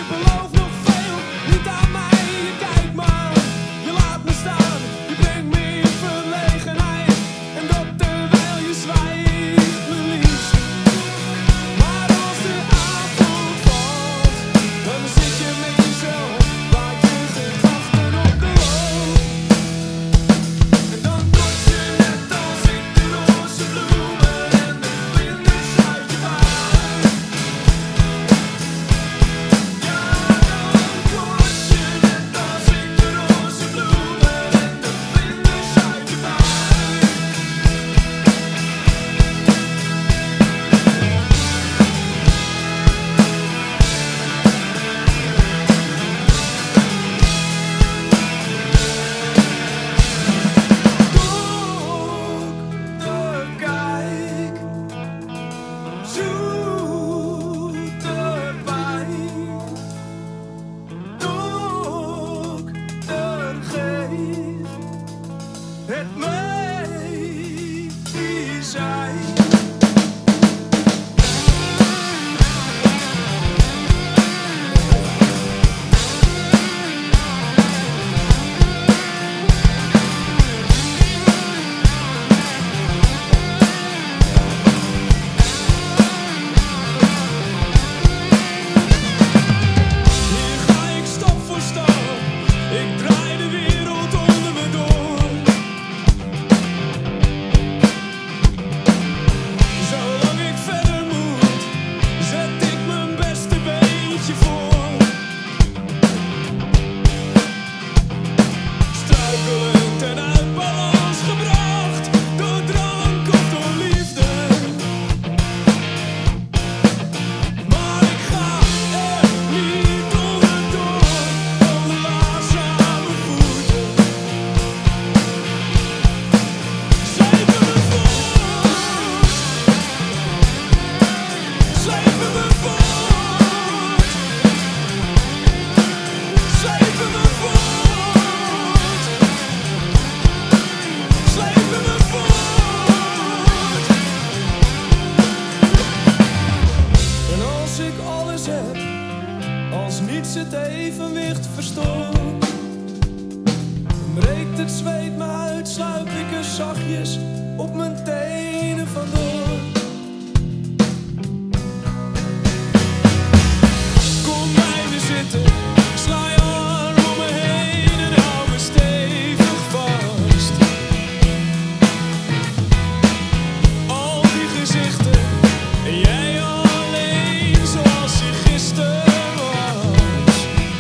je belooft nog veel, niet aan mij, je kijkt maar. Je laat me staan, je brengt me in verlegenheid. En dat terwijl je zwijgt, mijn liefst. Maar als de avond valt, dan zit je met jezelf, waait je gedachten op de loop. En dan kort je net als ik de roze bloemen en de vlinders uit je buik. Ja, dan kort je net als ik de roze bloemen en de vlinders uit je buik. Kijk, zoet erbij. Dokter geef het medicijn. Hier ga ik stap voor stap, ik draai de wereld onder me door. Zolang ik verder moet, zet ik mijn beste beentje voor. Struikelend en uit balans gebracht, door drank of door liefde. Maar ik ga er niet onderdoor, van de laarzen aan mijn voeten. Slepen me voort, slepen me voort, slepen me voort, slepen me voort. En als ik alles heb, als niets het evenwicht verstoort, dan breekt het zweet me uit, sluip ik er zachtjes op mijn tenen vandoor. Kom bij me zitten, sla je arm om me heen en hou me stevig vast. Al die gezichten, en jij alleen zoals je gisteren was.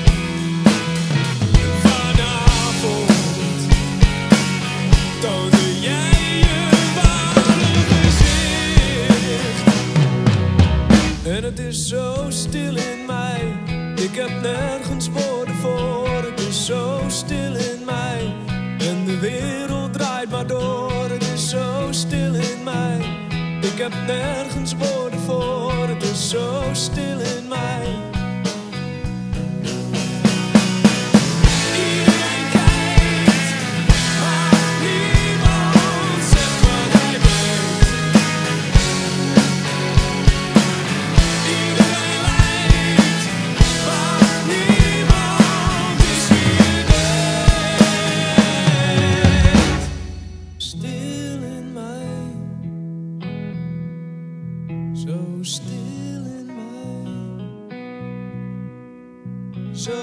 Vanavond toonde jij je ware gezicht. En het is zo stil in mij, ik heb nergens woorden voor. Het is zo stil in mij, en de wereld draait maar door. Het is zo stil in mij, ik heb nergens woorden voor. Het is zo stil in mij. Iedereen kijkt, maar niemand zegt wat hij denkt. Iedereen lijkt, maar niemand is wie je denkt. Stil in mij, zo stil in mij, zo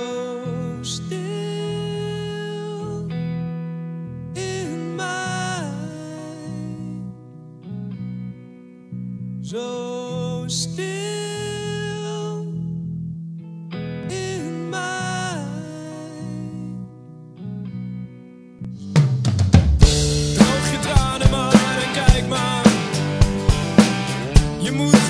stil in mij, zo stil in mij. Droog je tranen maar en kijk maar, je moet